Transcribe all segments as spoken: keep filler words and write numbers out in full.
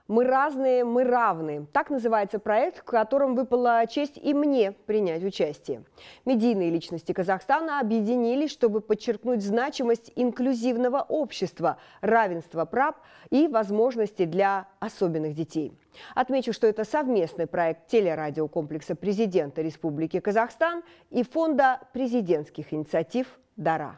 «Мы разные, мы равны». Так называется проект, в котором выпала честь и мне принять участие. Медийные личности Казахстана объединились, чтобы подчеркнуть значимость инклюзивного общества, равенства прав и возможностей для особенных детей. Отмечу, что это совместный проект телерадиокомплекса президента Республики Казахстан и Фонда президентских инициатив «Дара».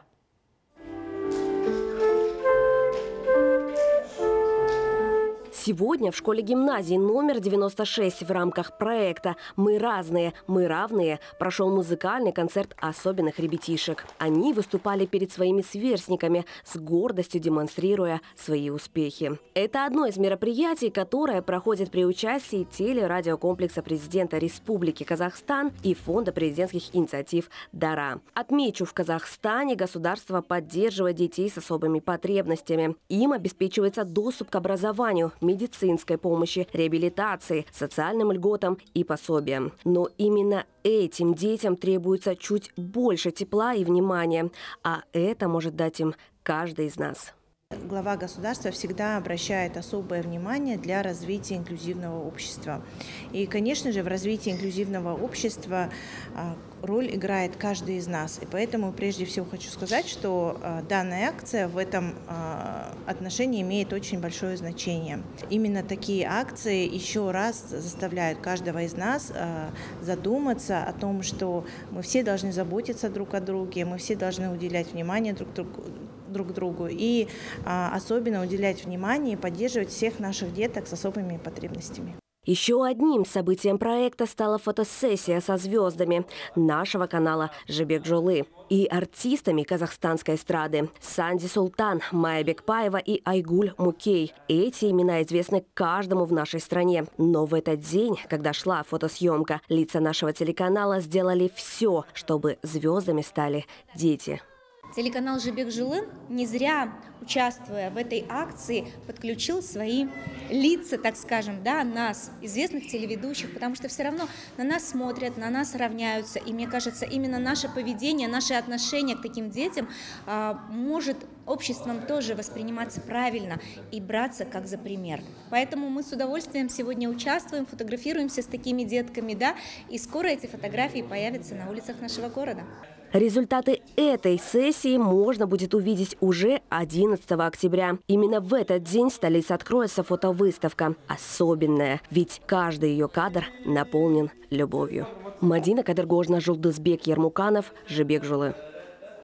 Сегодня в школе-гимназии номер девяносто шесть в рамках проекта «Мы разные, мы равные» прошел музыкальный концерт особенных ребятишек. Они выступали перед своими сверстниками, с гордостью демонстрируя свои успехи. Это одно из мероприятий, которое проходит при участии телерадиокомплекса президента Республики Казахстан и Фонда президентских инициатив «Дара». Отмечу, в Казахстане государство поддерживает детей с особыми потребностями. Им обеспечивается доступ к образованию, медицинской помощи, реабилитации, социальным льготам и пособиям. Но именно этим детям требуется чуть больше тепла и внимания, а это может дать им каждый из нас. Глава государства всегда обращает особое внимание для развития инклюзивного общества. И, конечно же, в развитии инклюзивного общества роль играет каждый из нас. И поэтому прежде всего хочу сказать, что данная акция в этом отношении имеет очень большое значение. Именно такие акции еще раз заставляют каждого из нас задуматься о том, что мы все должны заботиться друг о друге, мы все должны уделять внимание друг другу, друг другу и а, особенно уделять внимание и поддерживать всех наших деток с особыми потребностями. Еще одним событием проекта стала фотосессия со звездами нашего канала «Жибек Жолы» и артистами казахстанской эстрады Санди Султан, Майя Бекбаева и Айгуль Мукей. Эти имена известны каждому в нашей стране. Но в этот день, когда шла фотосъемка, лица нашего телеканала сделали все, чтобы звездами стали дети. Телеканал «Жибек Жолы» не зря, участвуя в этой акции, подключил свои лица, так скажем, да, нас, известных телеведущих, потому что все равно на нас смотрят, на нас равняются. И мне кажется, именно наше поведение, наше отношение к таким детям а, может обществом тоже восприниматься правильно и браться как за пример. Поэтому мы с удовольствием сегодня участвуем, фотографируемся с такими детками, да, и скоро эти фотографии появятся на улицах нашего города. Результаты этой сессии можно будет увидеть уже одиннадцатого октября. Именно в этот день в столице откроется фотовыставка. Особенная, ведь каждый ее кадр наполнен любовью. Мадина Кадыргожна, Жулдызбек Ермуканов, Жибек Жолы.